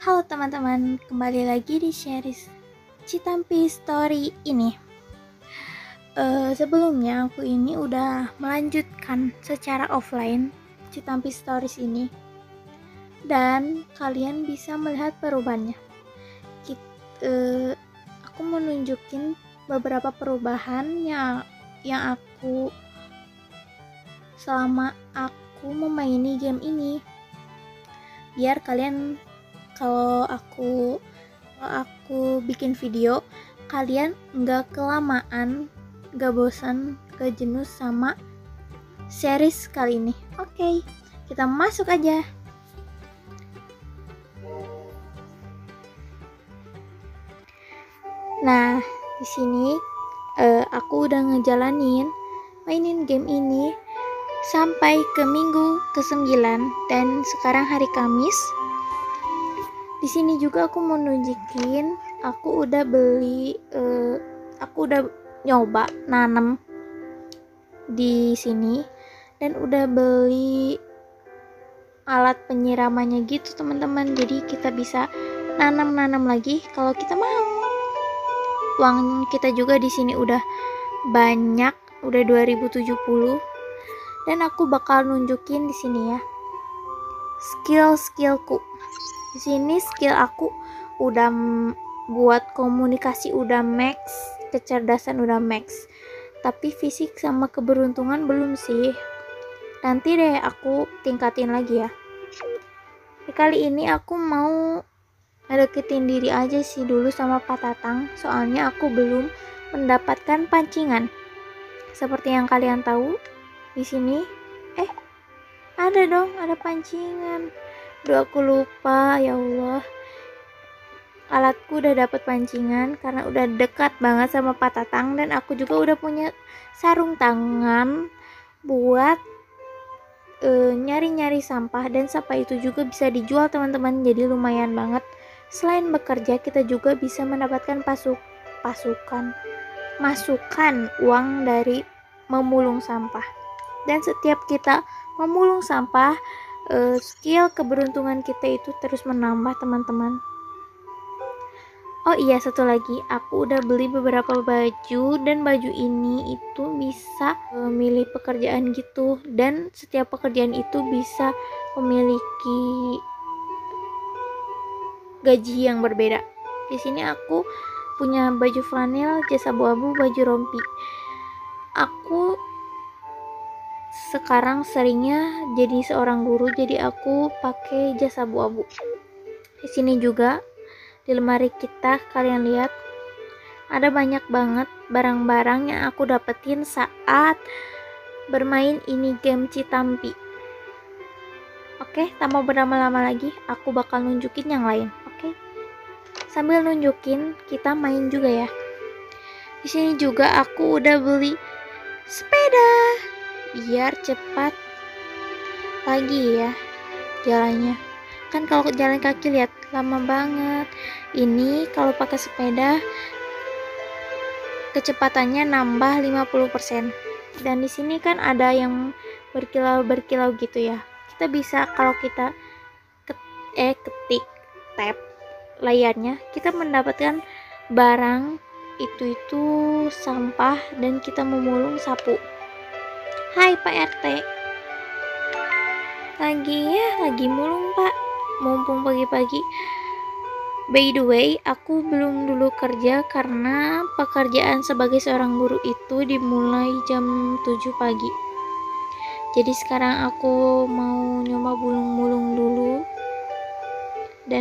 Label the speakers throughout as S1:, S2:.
S1: Halo teman-teman, kembali lagi di series Citampi Story ini. Sebelumnya aku ini udah melanjutkan secara offline Citampi Stories ini, dan kalian bisa melihat perubahannya. Aku mau nunjukin beberapa perubahan yang aku selama aku memaini game ini, biar kalian kalau aku bikin video kalian nggak kelamaan, nggak bosan, nggak jenuh sama series kali ini. Oke, kita masuk aja. Nah, di sini aku udah ngejalanin mainin game ini sampai ke minggu ke-9 dan sekarang hari Kamis. Di sini juga aku mau nunjukin aku udah beli aku udah nyoba nanam di sini dan udah beli alat penyiramannya gitu teman-teman, jadi kita bisa nanam lagi kalau kita mau. Uang kita juga di sini udah banyak, udah 2070, dan aku bakal nunjukin di sini ya skillku. Di sini skill aku udah buat komunikasi udah max, kecerdasan udah max, tapi fisik sama keberuntungan belum sih. Nanti deh aku tingkatin lagi ya. Kali ini aku mau deketin diri aja sih dulu sama Pak Tatang, soalnya aku belum mendapatkan pancingan. Seperti yang kalian tahu, di sini ada pancingan. Duh, aku lupa, ya Allah. Alatku udah dapet pancingan karena udah dekat banget sama Pak Tatang, dan aku juga udah punya sarung tangan buat nyari-nyari sampah, dan sampah itu juga bisa dijual teman-teman, jadi lumayan banget. Selain bekerja, kita juga bisa mendapatkan masukan uang dari memulung sampah. Dan setiap kita memulung sampah, skill keberuntungan kita itu terus menambah teman-teman. Oh iya, satu lagi, aku udah beli beberapa baju, dan baju ini itu bisa memilih pekerjaan gitu, dan setiap pekerjaan itu bisa memiliki gaji yang berbeda. Di sini aku punya baju flanel, jas abu-abu, baju rompi. Aku sekarang seringnya jadi seorang guru, jadi aku pakai jas abu-abu. Di sini juga di lemari kita, kalian lihat ada banyak banget barang-barang yang aku dapetin saat bermain ini game Citampi. Oke, tak mau berlama-lama lagi, aku bakal nunjukin yang lain. Oke, sambil nunjukin kita main juga ya. Di sini juga aku udah beli sepeda biar cepat lagi ya jalannya. Kan kalau jalan kaki lihat lama banget. Ini kalau pakai sepeda kecepatannya nambah 50%. Dan di sini kan ada yang berkilau-berkilau gitu ya. Kita bisa kalau kita ketik tab layarnya, kita mendapatkan barang itu sampah, dan kita memulung sapu. Hai Pak RT. Lagi mulung Pak, mumpung pagi-pagi. By the way, aku belum dulu kerja karena pekerjaan sebagai seorang guru itu dimulai jam 7 pagi. Jadi sekarang aku mau nyoba mulung dulu dan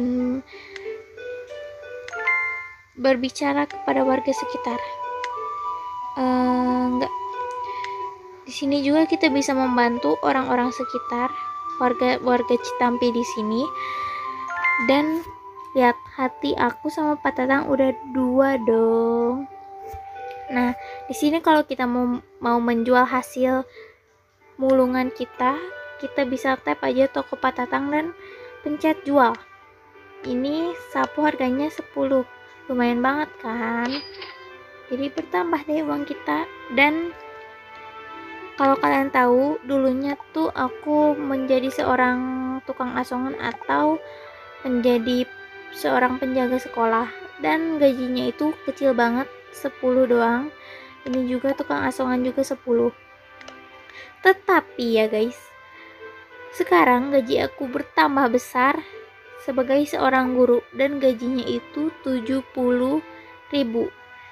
S1: berbicara kepada warga sekitar. Enggak. Di sini juga kita bisa membantu orang-orang sekitar, warga Citampi di sini. Dan lihat, hati aku sama Pak Tatang udah 2 dong. Nah, di sini kalau kita mau menjual hasil mulungan kita bisa tap aja toko Pak Tatang dan pencet jual. Ini sapu harganya 10. Lumayan banget kan? Jadi bertambah deh uang kita. Dan kalau kalian tahu, dulunya tuh aku menjadi seorang tukang asongan atau menjadi seorang penjaga sekolah dan gajinya itu kecil banget, 10 doang. Ini juga tukang asongan juga 10. Tetapi ya guys, sekarang gaji aku bertambah besar sebagai seorang guru dan gajinya itu 70.000.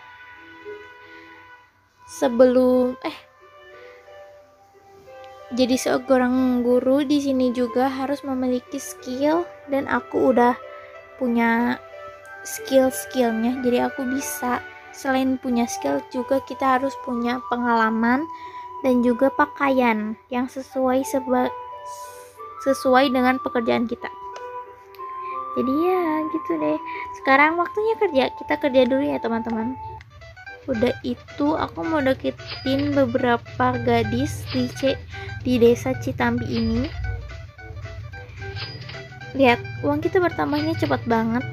S1: Sebelum jadi seorang guru di sini juga harus memiliki skill dan aku udah punya skill-skillnya. Jadi aku bisa, selain punya skill juga kita harus punya pengalaman dan juga pakaian yang sesuai dengan pekerjaan kita. Jadi ya gitu deh. Sekarang waktunya kerja. Kita kerja dulu ya teman-teman. Udah itu aku mau deketin beberapa gadis di desa Citambi ini. Lihat, uang kita bertambahnya cepat banget.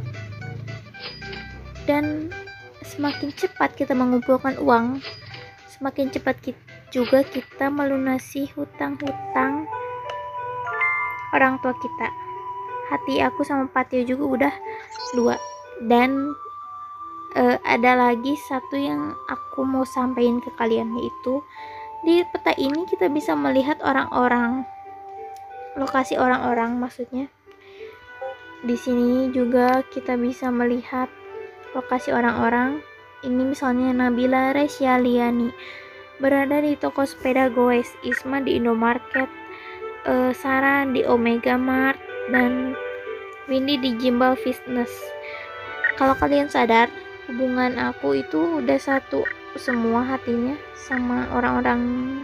S1: Dan semakin cepat kita mengumpulkan uang, semakin cepat juga kita melunasi hutang-hutang orang tua kita. Hati aku sama Patio juga udah 2. Dan ada lagi satu yang aku mau sampaikan ke kalian, yaitu di peta ini kita bisa melihat orang-orang, lokasi orang-orang maksudnya. Di sini juga kita bisa melihat lokasi orang-orang. Ini misalnya Nabila Resyaliani berada di toko sepeda Goes, Isma di Indomarket, Sarah di Omega Mart, dan Windy di Gimbal Fitness. Kalau kalian sadar, hubungan aku itu udah satu semua hatinya sama orang-orang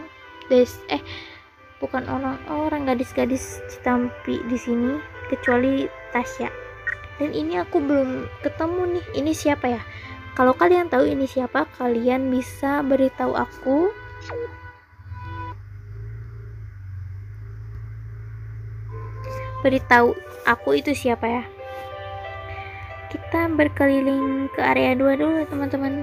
S1: bukan orang-orang gadis-gadis Citampi di sini, kecuali Tasya. Dan ini aku belum ketemu nih, ini siapa ya? Kalau kalian tahu ini siapa, kalian bisa beritahu aku. Beritahu aku itu siapa ya. Kita berkeliling ke area 2 dulu teman-teman.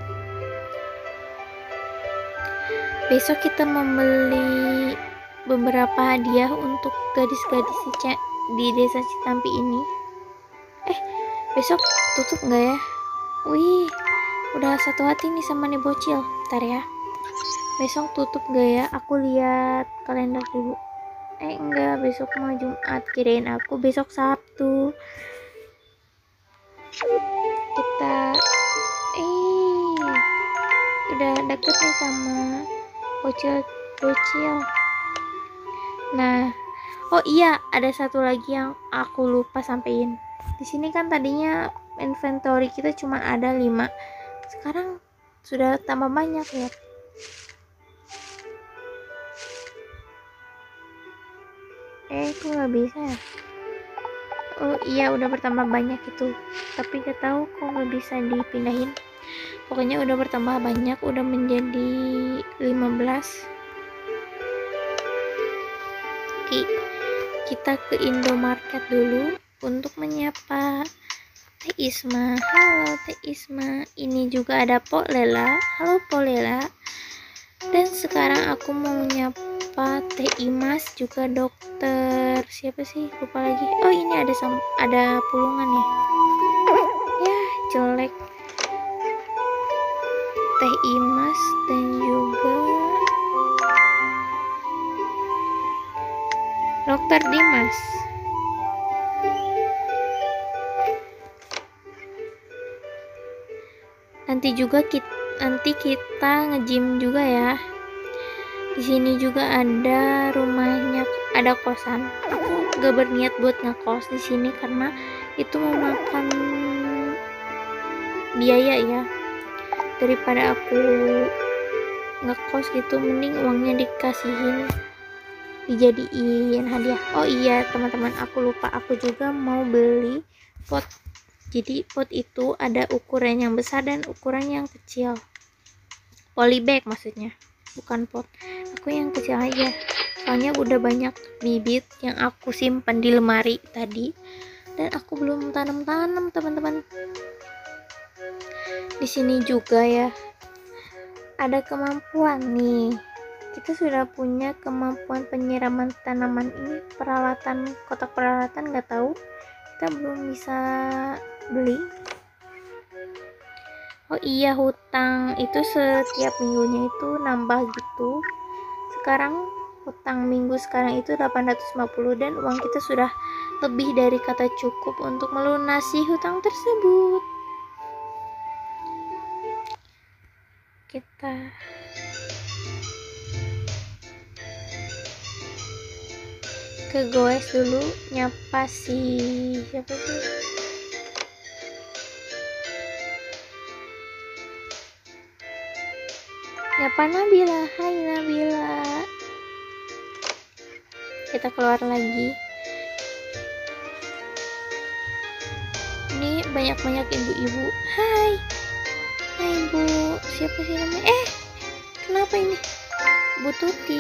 S1: Besok kita membeli beberapa hadiah untuk gadis-gadis di desa Citampi ini. Besok tutup nggak ya? Wih, udah satu hati nih sama nih bocil. Bentar ya. Besok tutup nggak ya? Aku lihat kalender dulu. Enggak, besok mau Jumat. Kirain aku besok Sabtu. Kita udah deket nih sama bocil. Nah, oh iya, ada satu lagi yang aku lupa sampein. Di sini kan tadinya inventory kita cuma ada 5. Sekarang sudah tambah banyak ya. Kok nggak bisa ya? Oh iya, udah bertambah banyak itu. Tapi gak tahu kok nggak bisa dipindahin. Pokoknya udah bertambah banyak, udah menjadi 15. Oke, kita ke Indomarket dulu untuk menyapa Teh Isma. Halo Teh Isma. Ini juga ada Pok Lela. Halo Pok Lela. Dan sekarang aku mau menyapa Teh Imas, juga dokter siapa sih, lupa lagi. Oh ini ada pulungan ya. Ya jelek. Teh Imas dan juga Dokter Dimas. Nanti kita nge-gym juga ya. Di sini juga ada rumahnya, ada kosan. Aku gak berniat buat ngekos di sini karena itu memakan biaya ya. Daripada aku ngekos gitu, mending uangnya dijadiin hadiah. Oh iya teman-teman, aku lupa, aku juga mau beli pot. Jadi pot itu ada ukuran yang besar dan ukuran yang kecil. Polybag maksudnya, bukan pot. Aku yang kecil aja. Soalnya udah banyak bibit yang aku simpan di lemari tadi dan aku belum tanam-tanam teman-teman. Di sini juga ya ada kemampuan nih. Kita sudah punya kemampuan penyiraman tanaman ini, kotak peralatan nggak tahu. kita belum bisa beli. Oh iya, hutang itu setiap minggunya itu nambah gitu. Sekarang hutang minggu sekarang itu 850 dan uang kita sudah lebih dari kata cukup untuk melunasi hutang tersebut. Kita ke goes dulu, nyapa siapa sih? Nyapa Nabila. Hai Nabila. Kita keluar lagi. Ini banyak-banyak ibu-ibu. Hai Bu, siapa sih namanya? Kenapa ini? Bu Tuti.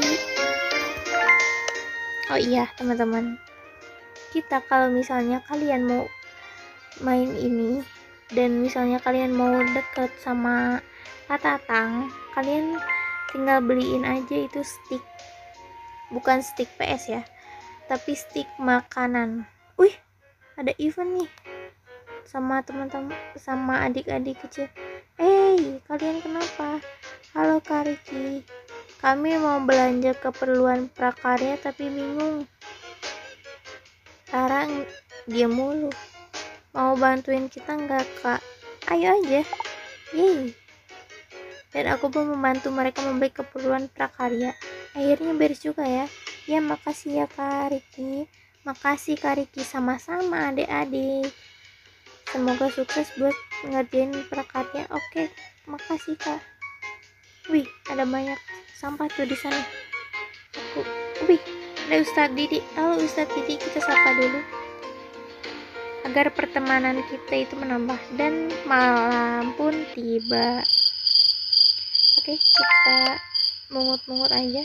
S1: Oh iya teman-teman, kita kalau misalnya kalian mau main ini dan misalnya kalian mau deket sama Kak Tatang, kalian tinggal beliin aja itu stick, bukan stick PS ya, tapi stick makanan. Wih, ada event nih sama teman-teman, sama adik-adik kecil. Kalian kenapa? Halo Kak Riki, kami mau belanja keperluan prakarya tapi bingung. Sekarang dia mulu. Mau bantuin kita nggak Kak? Ayo aja. Yeay. Dan aku pun membantu mereka membeli keperluan prakarya. Akhirnya beres juga ya. Ya makasih ya Kak Riki. Makasih Kak Riki, sama-sama adik-adik. Semoga sukses buat ngerjain prakarya. Oke, makasih Kak. Wih, ada banyak sampah tuh di sana. Wih, ada Ustadz Didi. Halo Ustadz Didi, kita sapa dulu agar pertemanan kita itu menambah. Dan malam pun tiba. Oke, kita mungut-mungut aja.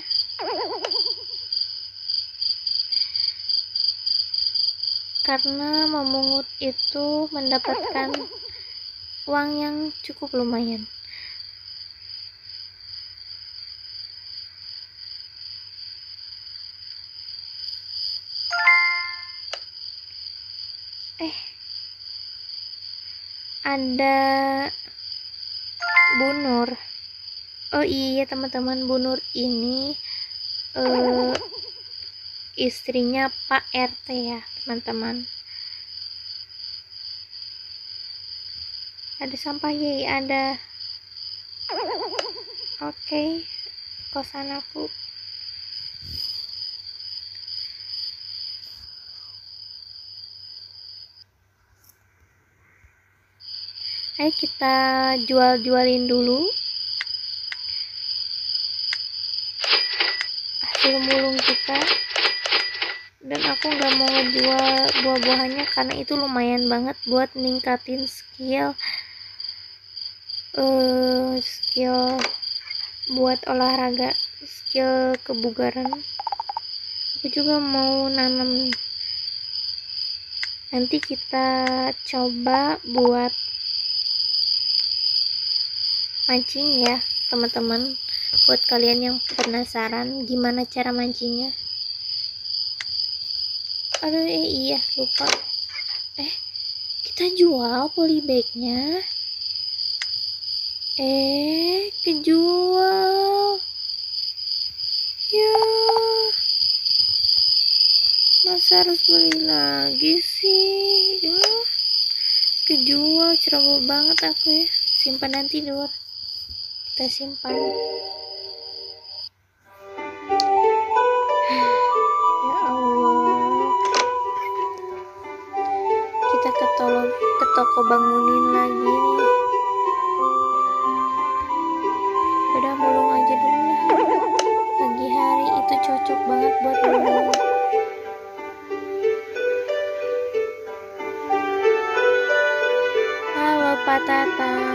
S1: Karena memungut itu mendapatkan uang yang cukup lumayan. Ada Bu Nur. Oh iya teman-teman, Bu Nur ini istrinya Pak RT ya teman-teman. Ada sampah ya, ada. Oke, kosan aku. Ayo kita jual-jualin dulu hasil mulung kita. Dan aku nggak mau ngejual buah-buahannya karena itu lumayan banget buat ningkatin skill buat olahraga, skill kebugaran. Aku juga mau nanam, nanti kita coba buat mancing ya teman-teman. Buat kalian yang penasaran gimana cara mancingnya, aduh iya lupa, kita jual polybagnya, kejual ya, masa harus beli lagi sih ya? Kejual, ceroboh banget aku ya. Simpan nanti dulu, kita simpan. Ya Allah, kita ke toko bangunin lagi nih. Udah mulung aja dulu lah, pagi hari itu cocok banget buat mulung. Halo Pak Tatang.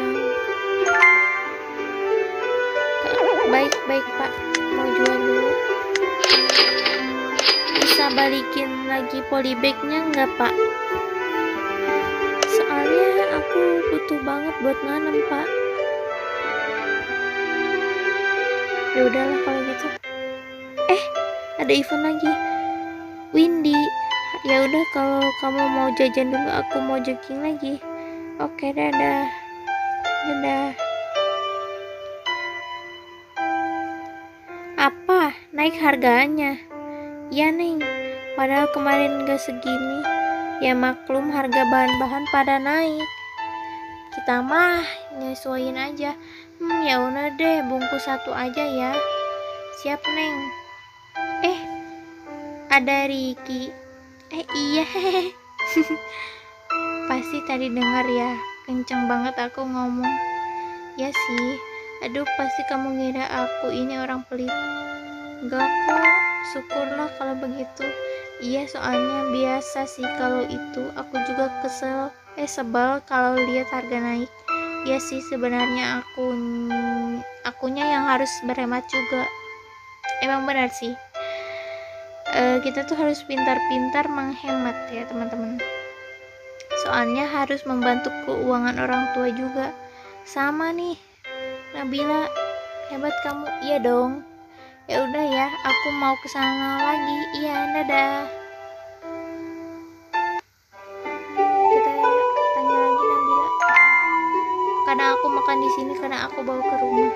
S1: Baik Pak, mau jual dulu. Bisa balikin lagi polybagnya nggak Pak? Soalnya aku butuh banget buat nanam Pak. Ya udahlah kalau gitu. Ada event lagi. Windy, Ya udah, kalau kamu mau jajan dulu, aku mau jogging lagi. Oke, dadah. Dadah. Apa? Naik harganya? Ya, Neng. Padahal kemarin gak segini. Ya maklum, harga bahan-bahan pada naik. Kita mah nyesuaiin aja. Ya udah deh, bungkus satu aja ya. Siap, Neng. Ada Riki. Iya. Pasti tadi dengar ya, kenceng banget aku ngomong. Ya sih. Aduh, pasti kamu ngira aku ini orang pelit. Enggak kok, syukurlah kalau begitu. Iya, soalnya biasa sih kalau itu. Aku juga sebel kalau lihat harga naik. Ya sih, sebenarnya akunya yang harus berhemat juga. Emang benar sih. Kita tuh harus pintar-pintar menghemat ya teman-teman. Soalnya harus membantu keuangan orang tua juga. Sama nih, Nabila, hebat kamu. Iya dong. Ya udah ya, aku mau ke sana lagi. Iya, dadah. Kita tanya lagi Nabila. Karena aku makan di sini, karena aku bawa ke rumah.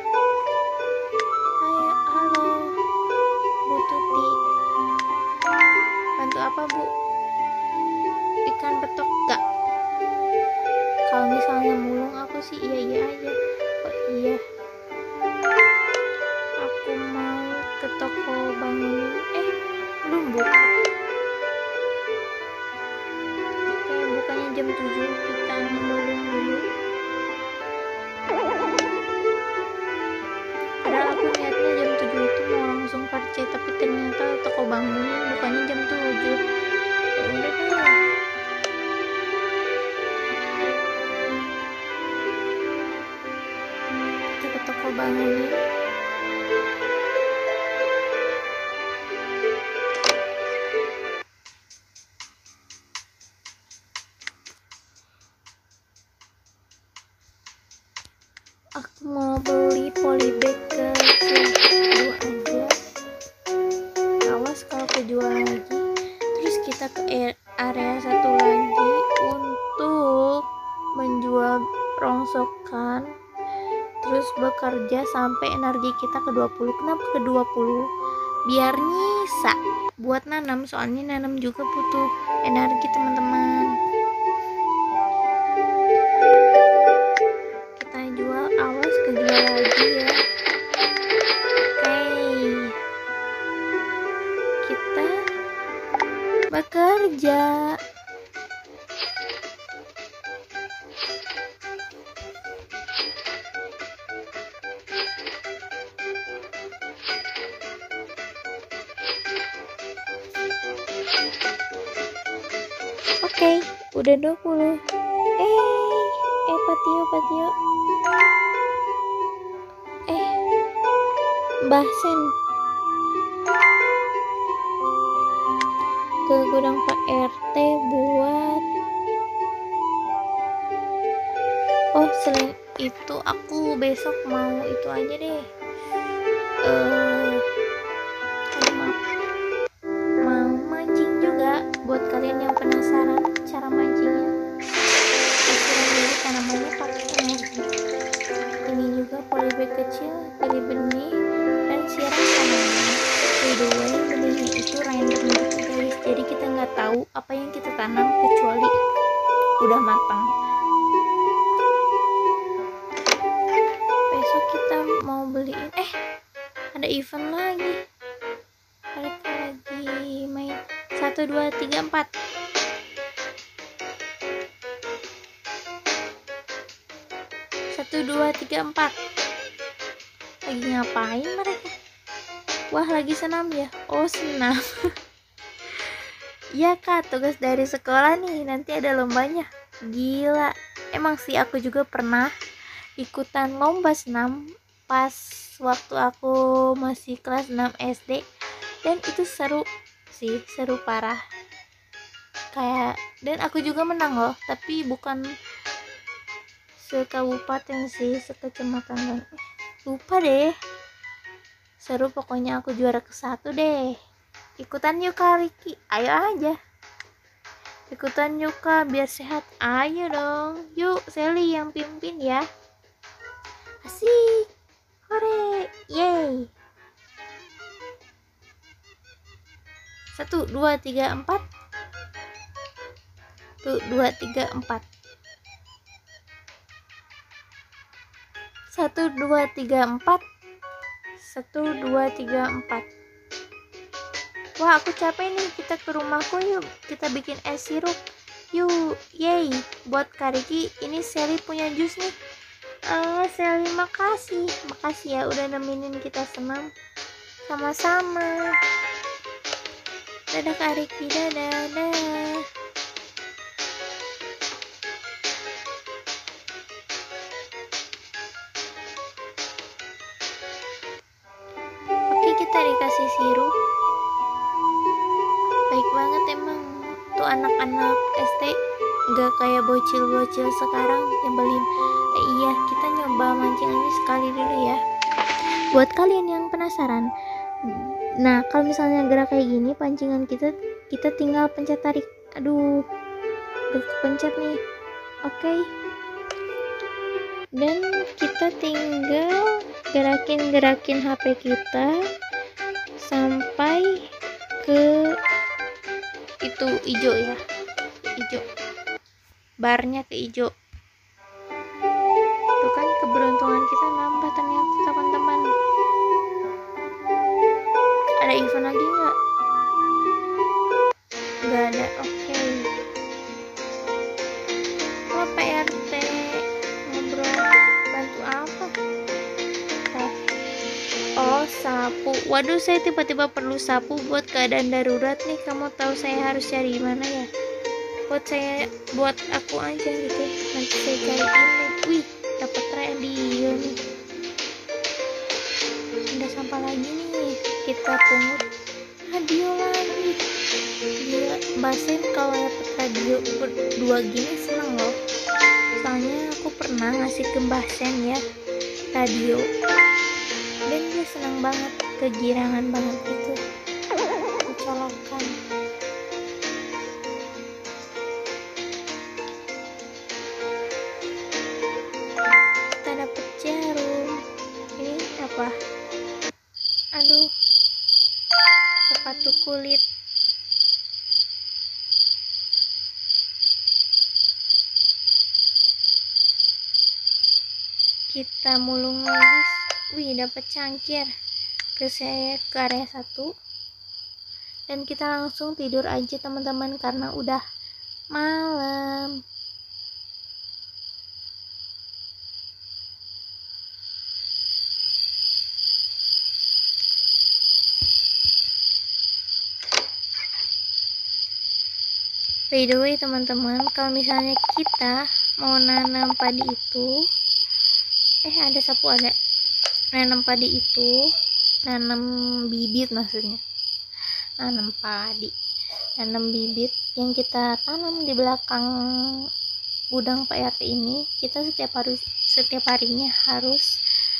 S1: Halo, Bu Tuti. Bantu apa, Bu? Ikan betok gak? Kalau misalnya mulung aku sih iya aja. Oh iya, aku mau ke toko bangun. Belum buka. Bukanya jam 7. Kita mulung dulu. Padahal aku niatnya jam 7 itu mau langsung kerja, tapi ternyata toko bangun bukanya jam 7. Ya udah deh. Kita ke toko bangun. Aku mau beli polybag kecil 2 aja. Awas kalau kejual lagi. Terus kita ke area satu lagi untuk menjual rongsokan. Terus bekerja sampai energi kita ke 20. Kenapa ke 20? Biar nyisa buat nanam, soalnya nanam juga butuh energi teman-teman. Kita jual, awas kejual lagi ya. Kita bekerja. Oke, udah 20. Patio. Mbah Sen ke gudang Pak RT buat. Selain itu aku besok mau itu aja deh. Mau mancing juga. Buat kalian yang penasaran cara mancingnya, disiram dulu tanamannya pakai energi. Ini juga polybag kecil, pilih benih dan siram tanaman. By the way, benihnya itu random gitu guys, jadi kita nggak tahu apa yang kita tanam kecuali udah matang. Besok kita mau beliin ada event lagi. Balik lagi main 1, 2, 3, 4. Lagi ngapain mereka? Wah, lagi senam ya? Oh, senam. Iya Kak, tugas dari sekolah nih, nanti ada lombanya. Gila, emang sih aku juga pernah ikutan lomba senam pas waktu aku masih kelas 6 SD. Dan itu seru sih, seru parah. Dan aku juga menang loh, tapi bukan sekabupaten sih, sekecamatan. Lupa deh. Seru pokoknya, aku juara ke-1 deh. Ikutan yuk Kak Riki, ayo aja. ikutan yuk Kak, biar sehat. Ayo dong, yuk Sally yang pimpin ya. Asik, hore, yay. 1, 2, 3, 4. 1, 2, 3, 4. 1, 2, 3, 4. 1, 2, 3, 4. Wah, aku capek nih. Kita ke rumahku yuk. Kita bikin es sirup. Yuk, yay. Buat Kak Riki, ini Sally punya jus nih. Sally, makasih. Makasih ya udah nemenin kita senam. Sama-sama. Dadah Kak Riki, dadah. Oke, kita dikasih sirup. Baik banget emang tuh anak-anak SD, gak kayak bocil-bocil sekarang nyebelin. Iya, kita nyoba mancing aja sekali dulu ya. Buat kalian yang penasaran, nah kalau misalnya gerak kayak gini pancingan kita tinggal pencet tarik. Aduh, gak kepencet nih. Oke. Dan kita tinggal gerakin HP kita sampai ke itu hijau ya, hijau, barnya ke hijau. Tuh kan, keberuntungan kita nambah ternyata teman-teman. Ada event lagi nggak? Nggak ada. Oke. Oh, Pak RT ngobrol, bantu apa? Oh, sapu. Waduh, saya tiba-tiba perlu sapu buat keadaan darurat nih. Kamu tahu saya harus cari mana ya? Buat aku aja gitu. Nanti saya cari ini. Wih, dapat radio nih. Ada sampah lagi nih. Kita pungut radio lagi. Gila, Mbak Sen kalau dapat radio berdua gini seneng loh. Soalnya aku pernah ngasih ke Mbak Sen ya radio, dan dia senang banget, kegirangan banget itu dicolokan. Kita dapet jarum. Ini apa? Aduh, sepatu kulit. Kita mulung lagi. Wih, dapat cangkir. Ke area 1. Dan kita langsung tidur aja teman-teman karena udah malam. By the way teman-teman, kalau misalnya kita mau nanam padi itu, ada sapu, ada nanam padi itu, nanam bibit maksudnya, nanam padi, nanam bibit yang kita tanam di belakang gudang Pak RT ini, kita setiap harinya harus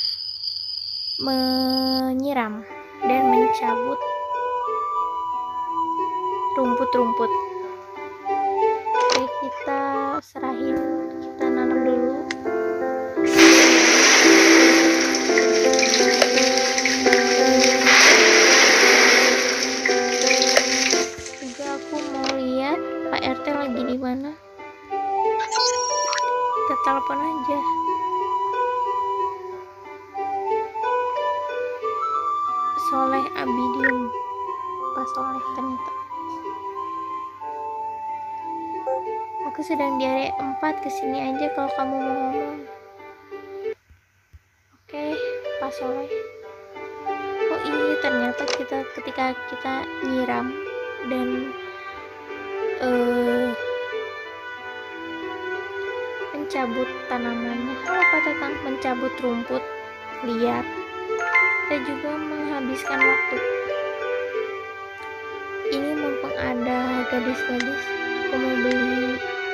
S1: menyiram dan mencabut rumput-rumput. Oke, kita serahin, kita nanam dulu. Juga aku mau lihat Pak RT lagi di mana. Kita telepon aja. Soleh Abidium. Pak Soleh ternyata. Aku sedang di area 4, kesini aja kalau kamu mau ngomong. Oke, Pak Soleh. Oh iya, ternyata ketika kita nyiram dan mencabut tanamannya, Pak Tatang, mencabut rumput liar, kita juga menghabiskan waktu. Ini mumpung ada gadis-gadis, aku mau beli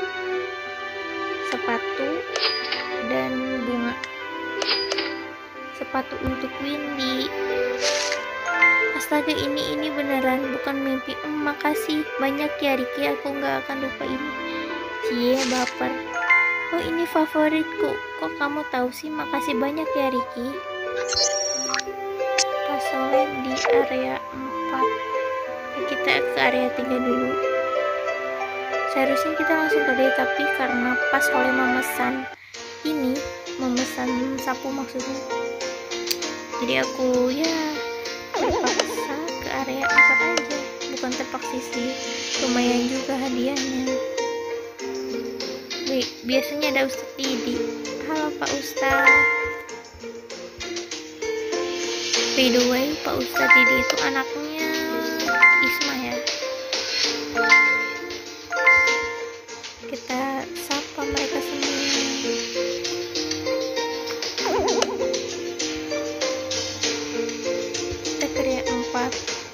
S1: sepatu dan bunga. Sepatu untuk Windy, Astaga, ini beneran bukan mimpi. Makasih banyak ya Riki, aku nggak akan lupa ini. Cie, baper. Oh, ini favoritku. Kok kamu tahu sih? Makasih banyak ya Riki. Pas Soleh di area 4. Kita ke area 3 dulu. Seharusnya kita langsung ke dia, tapi karena pas Soleh memesan sapu maksudnya, jadi aku ya terpaksa ke area 4 aja. Bukan terpaksa sih, lumayan juga hadiahnya. Biasanya ada Ustadz Didi. Halo Pak Ustadz. By the way, Pak Ustadz Didi itu anaknya Isma ya. Kita sapa mereka semua. Kita ke area 4.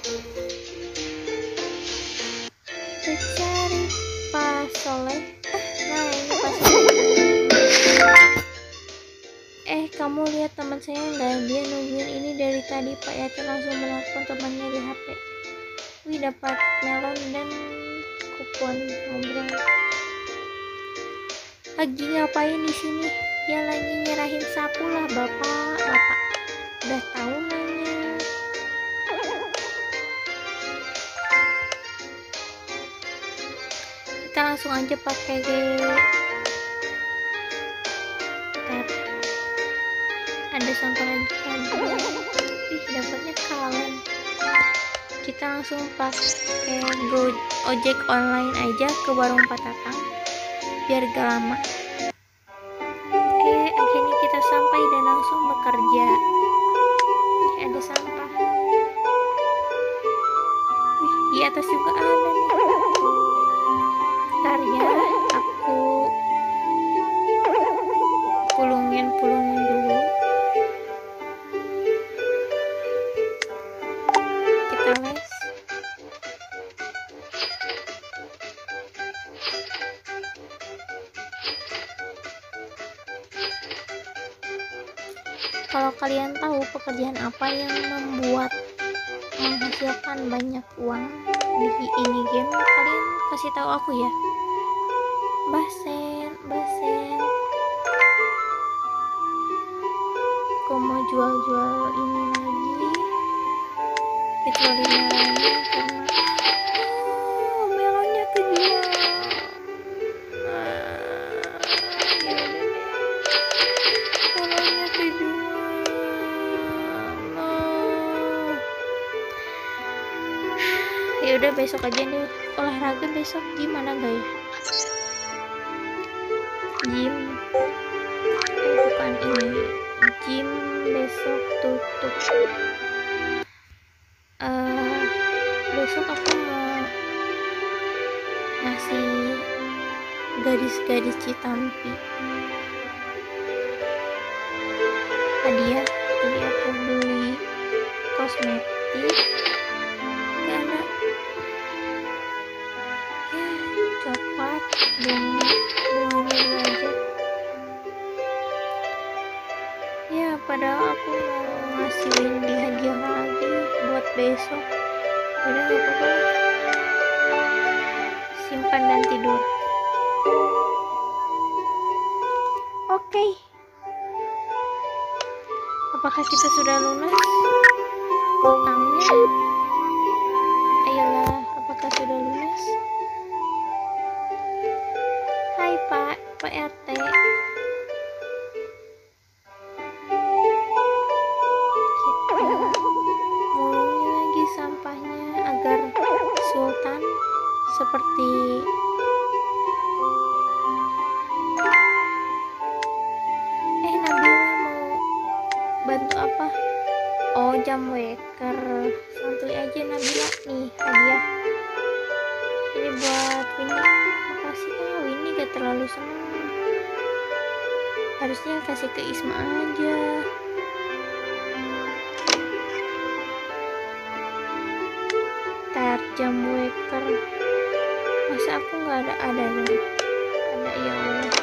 S1: Kita cari Pak Soleh. Nah, ini Pak Soleh. Kamu lihat teman saya nggak? Dia nungguin ini dari tadi. Pak Yati langsung menelpon temannya di HP. Wih, dapat melon dan kupon ngobrol. Lagi ngapain di sini? Ya lagi nyerahin sapu lah, bapak. Udah tahu nanya. Kita langsung aja pakai ada sampah lagi ada. Dapatnya kalem. Kita langsung pakai ojek online aja ke warung Patatang biar gak lama. Oke, akhirnya kita sampai dan langsung bekerja. Ada sampah. Di atas juga ada nih. Ntar ya, aku pulungin dulu. Kita les. Kalau kalian tahu pekerjaan apa yang menghasilkan banyak uang di ini game, kalian kasih tahu aku ya. Basen. Aku mau jual ini lagi. Kecuali melonnya karena melonnya kejual. Melonnya kejual. Ya udah, besok aja nih olahraga. Besok gimana guys? Gym bukan ini. Gym besok tutup. Besok aku mau ngasih gadis-gadis Citampi hadiah. Jadi aku beli kosmetik. Gak ada ya, coklat, bunganya aja ya. Padahal aku mau ngasih Windy hadiah lagi buat besok. Udah, gak apa-apa, simpan dan tidur. Oke. Apakah kita sudah lunas utangnya? Ayolah, apakah sudah lunas? Hai Pak RT. Mulungin lagi sampahnya agar Sultan seperti Nabila mau bantu apa? Oh, jam waker. Santuy aja Nabila. Nih hadiah. Ini buat Winnie. Makasih Winnie gak terlalu seneng. Harusnya kasih ke Isma aja. Jam waker. Masa aku nggak ada nih? Ada, ya Allah.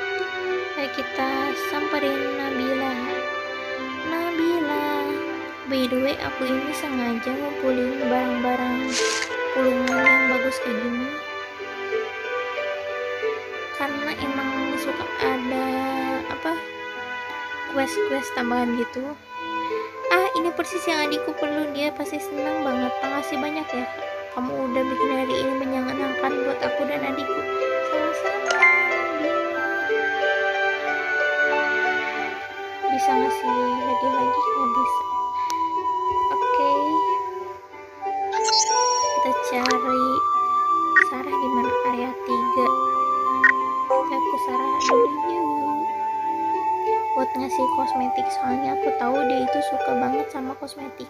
S1: Ayo kita samperin Nabila. By the way, aku ini sengaja ngumpulin barang-barang pulungan yang bagus kayak gini karena emang suka ada quest tambahan gitu. Ini persis yang adikku perlu, dia pasti senang banget. Makasih banyak ya, kamu udah bikin hari ini menyenangkan buat aku dan adikku. Sama-sama. Bisa ngasih hadiah lagi? Nggak bisa. Oke. Kita cari Sarah di mana? Area 3. Kita ke Sarah dulu yuk. Buat ngasih kosmetik, soalnya aku tahu dia itu suka banget sama kosmetik.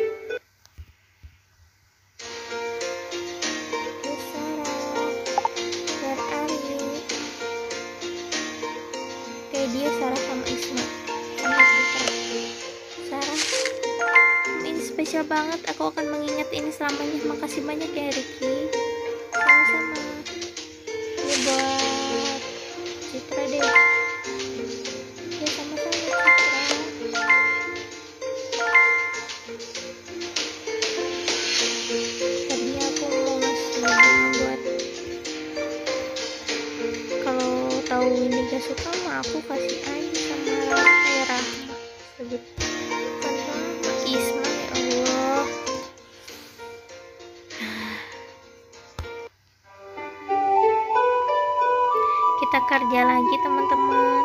S1: Dia Sarah sama Isma sama kita. Sarah, ini spesial banget, aku akan mengingat ini selamanya. Makasih banyak ya Ricky. Sama-sama. Ini buat Citra deh. Ya sama-sama Citra. Tadinya aku mau ngasih bunga buat, kalau tahu ini gak suka mah aku kasih aja sama Rahma sebut sama Isma. Ya Allah, kita kerja lagi teman-teman.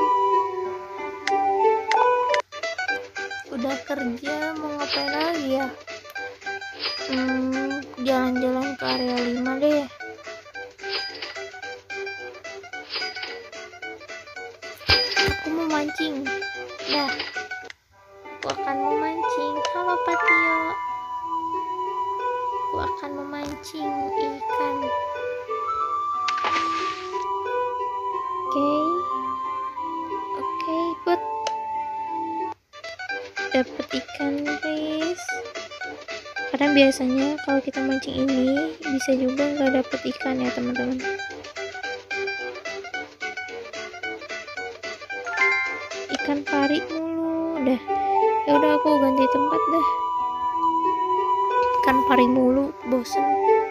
S1: Udah kerja mau ngapain lagi ya? Jalan-jalan ke area 5 deh. Aku mau mancing. Dah, aku akan memancing. Halo Patio, aku akan memancing ikan. Oke, put. Dapat ikan guys. Karena biasanya kalau kita mancing ini bisa juga nggak dapet ikan ya teman-teman. Ikan pari mulu dah. Ya udah aku ganti tempat dah. Ikan pari mulu, bosen.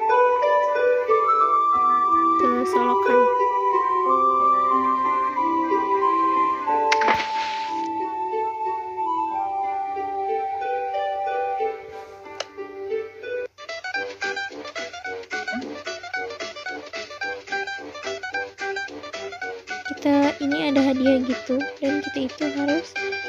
S1: Solokan. Kita ini ada hadiah gitu, dan kita itu harus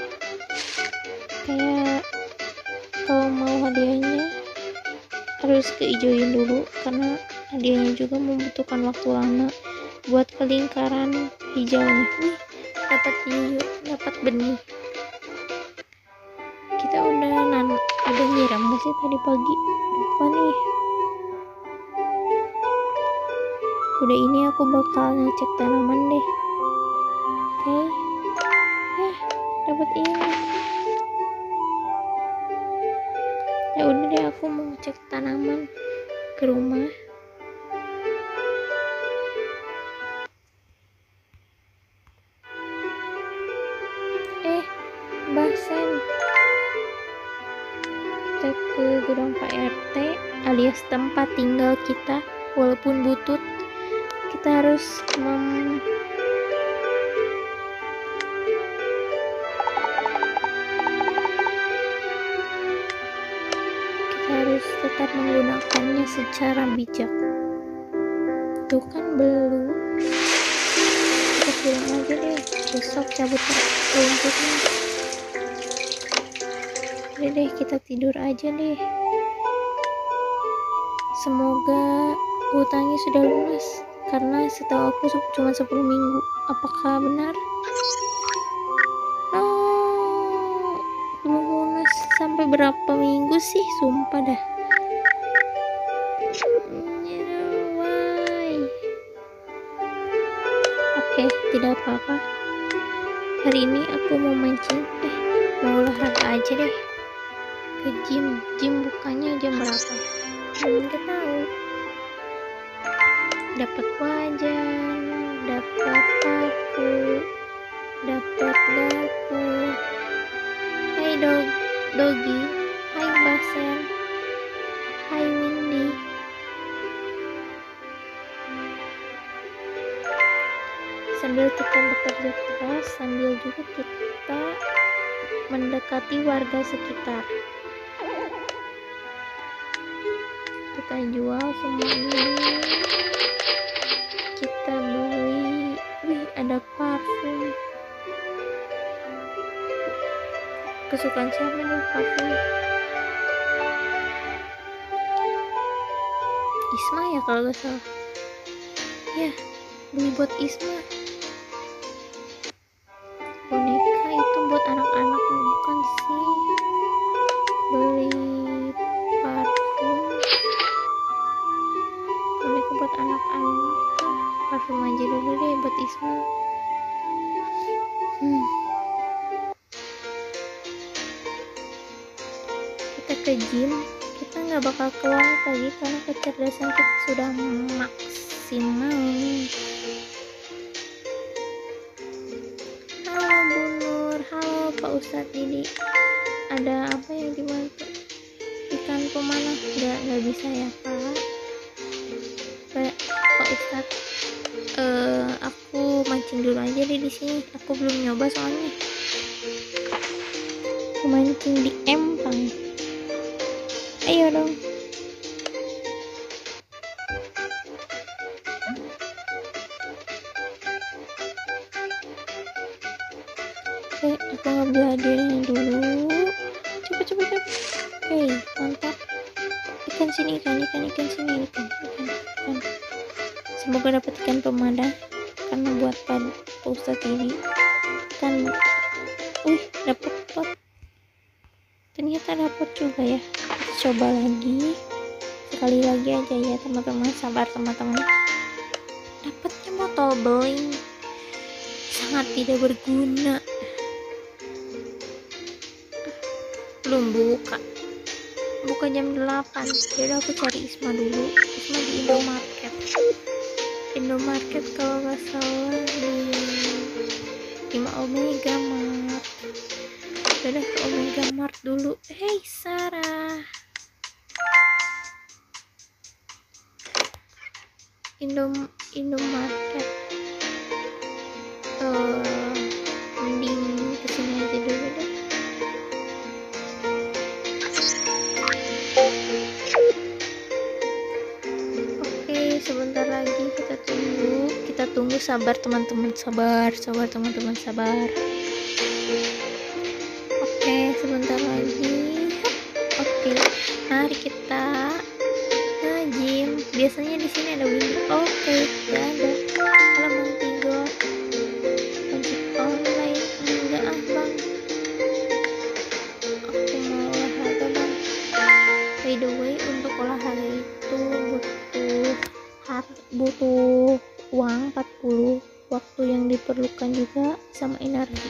S1: kayak kalau mau hadiahnya harus keijoin dulu, karena hadiahnya juga membutuhkan waktu lama buat ke lingkaran hijaunya. Dapat hiu, dapat benih. Kita udah nyiram gak sih tadi pagi? Lupa nih. Udah, ini aku bakal ngecek tanaman deh. Oke. Dapat ini. Ya udah deh, aku mau ngecek tanaman ke rumah. Mbah Sen, kita ke gudang Pak RT alias tempat tinggal kita. Walaupun butut, kita harus tetap menggunakannya secara bijak. Tuh kan belum, kita pulang aja deh, besok cabut rumputnya. Udah deh, kita tidur aja deh. Semoga hutangnya sudah lunas, karena setahu aku cuma 10 minggu. Apakah benar? Belum lunas. Sampai berapa minggu sih? Sumpah dah. Oke, tidak apa-apa. Hari ini aku mau mancing. Mau olahraga aja deh. Ke gym bukannya jam berapa? Nggak tahu. Dapat wajan, dapat paku, dapat garpu. Hai Doggy, Mbak Sen. Hai Windy. Sambil kita bekerja keras, sambil juga kita mendekati warga sekitar. Kita jual semua ini. Kita beli. Wih, ada parfum. Kesukaan siapa nih parfum? Isma ya kalau gak salah. Ya, beli buat Isma. Boneka itu buat anak-anak, bukan sih. Beli parfum. Boneka buat anak-anak. Parfum aja dulu deh buat Isma. Kita ke gym. Kita nggak bakal keluar lagi karena kecerdasan kita sudah maksimal nih. Halo Bu Nur, halo Pak Ustadz Didi. Ada apa yang dibantu? Ikan pemanah? Nggak bisa ya Pak Ustadz. Aku mancing dulu aja deh di sini. Aku belum nyoba soalnya. Aku mancing di empang. Ayo dong. Oke, aku ngambil hadiahnya dulu. Cepet. Oke, mantap. Ikan sini, ikan sini, ikan. Semoga dapat ikan pemada karena buat Pak Ustadz ini kan. Dapat pot. Ternyata dapat juga ya. Kita coba lagi. Sekali lagi aja ya teman-teman, sabar teman-teman. Dapatnya botol beling. Sangat tidak berguna. Belum buka jam 8. Jadi aku cari Isma dulu. Isma di Indomarket kalau nggak salah di Omega Mart. Udah ke Omega Mart dulu. Hey Sarah. Indomarket. Mending kesini aja dulu deh. Sebentar lagi kita tunggu, sabar teman-teman, sabar teman-teman. Oke, sebentar lagi. Oke, mari kita gym. Biasanya di sini ada Windy. Oke, tidak ada. Kalau Bang Tigo ojek online enggak bang. Aku mau olahraga bang. By the way, untuk olahraga itu butuh uang 40, waktu yang diperlukan juga sama energi.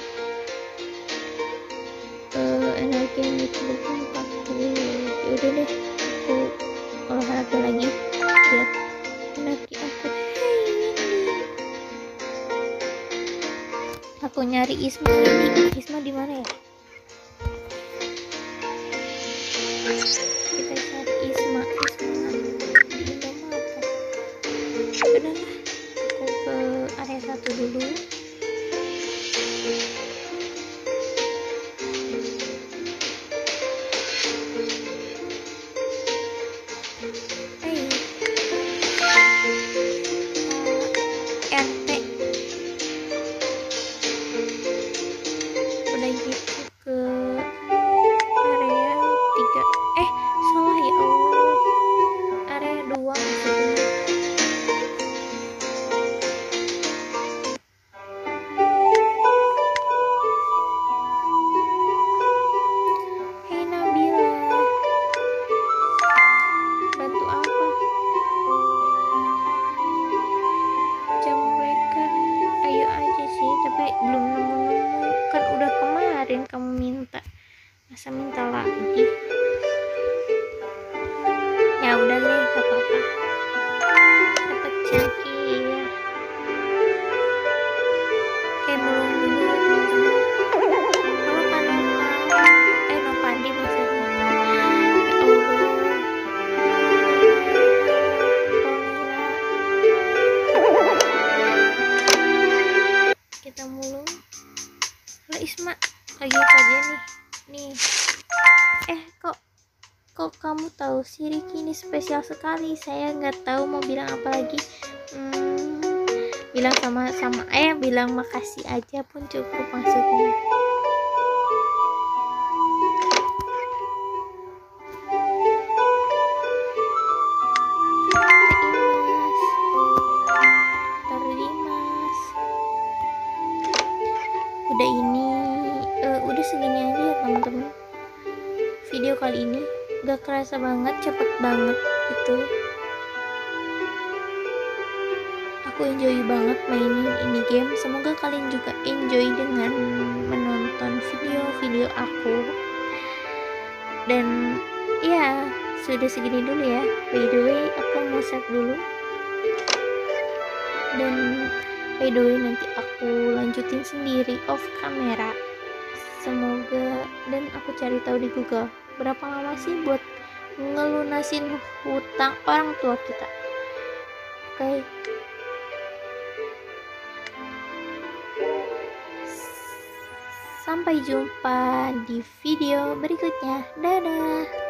S1: Energi yang diperlukan 40. Yaudah deh, aku olahraga lagi. Lihat energi aku. Hey Windy. Aku nyari Isma. Isma di mana ya? Kita cari Isma di Indomaret. Udahlah, aku ke area 1 dulu. RT udah gitu ke area 3. Salah ya Allah, area 2 maksudnya. Hey Nabila, bantu apa? Jam breaker ayo aja sih, tapi belum nemu kan, udah kemarin kamu minta, masa minta lagi? Ya udah deh, gak apa-apa. Dapat cangkir. Oke, belum dulu ya teman-teman. Halo Pak Nopal, Nopadi maksudnya. Isma lagi kajian nih. Kok kamu tahu sih Riki ini spesial sekali. Saya nggak tahu mau bilang apa lagi. Bilang sama bilang makasih aja pun cukup maksudnya. Udah segini aja ya teman-teman video kali ini. Gak kerasa banget, cepet banget gitu. Aku enjoy banget mainin ini game. Semoga kalian juga enjoy dengan menonton video-video aku. Dan ya sudah segini dulu ya. By the way aku mau save dulu. Dan by the way nanti aku lanjutin sendiri off camera. Semoga, dan aku cari tahu di Google berapa lama sih buat ngelunasin hutang orang tua kita. Oke. Sampai jumpa di video berikutnya. Dadah.